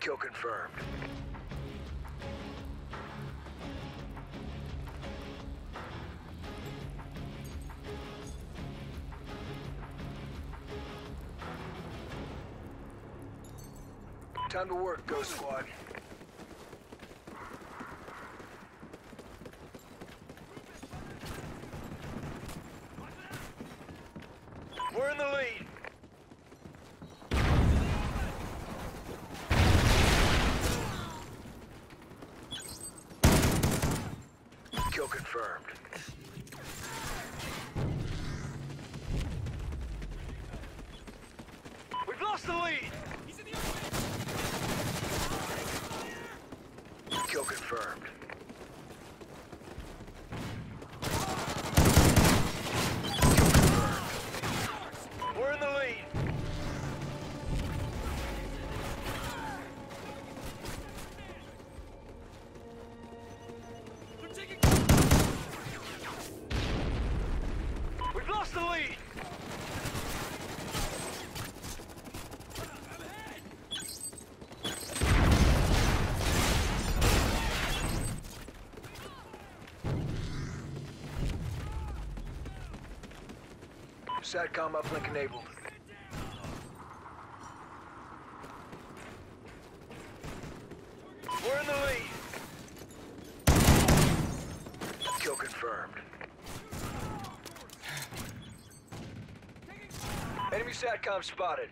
Kill confirmed. Time to work, Ghost Squad. We're in the lead. Kill confirmed. We've lost the lead. Kill confirmed. Kill confirmed. We're in the lead. We've lost the lead. SATCOM uplink enabled. We're in the lead. Kill confirmed. Enemy SATCOM spotted.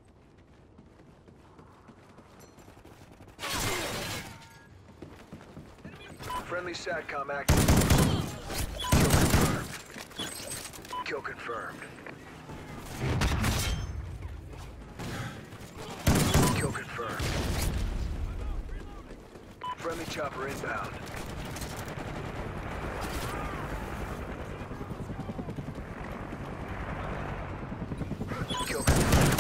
Friendly SATCOM active. Kill confirmed. Kill confirmed. Kill confirmed. Friendly chopper inbound. Kill confirmed.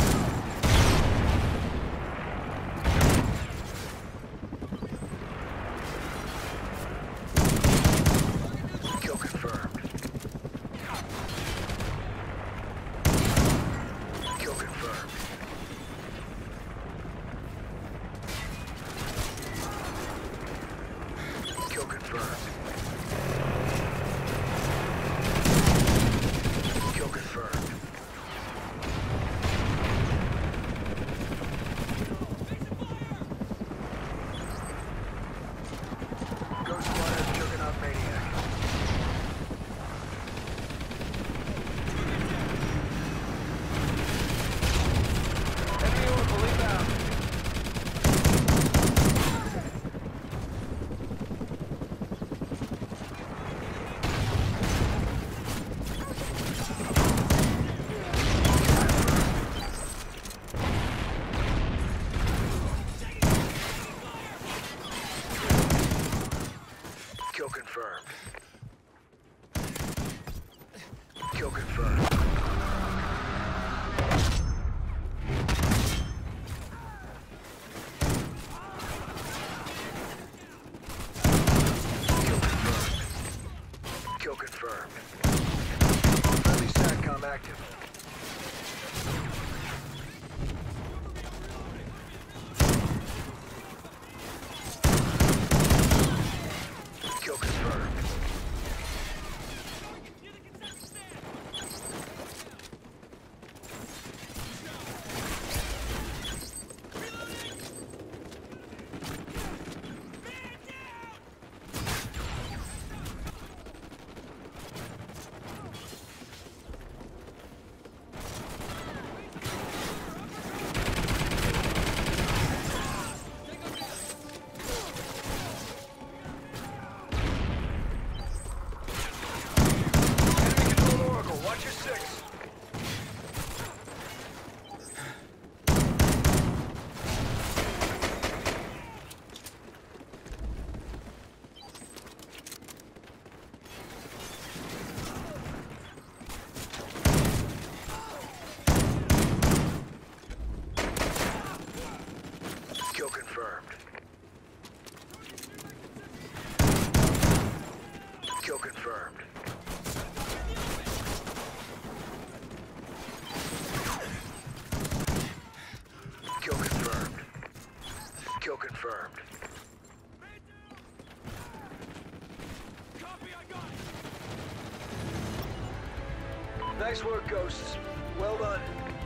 Kill confirmed. Kill confirmed. Kill Copy, I got it. Nice work, Ghosts. Well done.